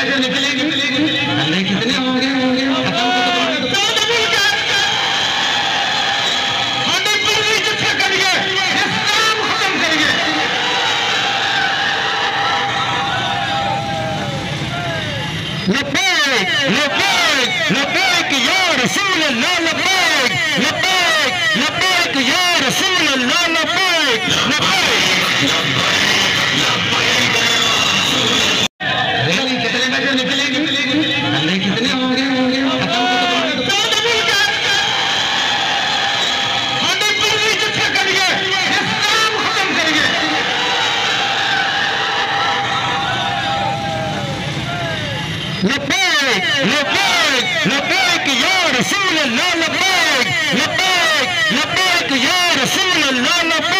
match निकलेगी, अल्लाह कितने होंगे या रसूल अल्लाह, लब्बैक लब्बैक या रसूल अल्लाह, लब्बैक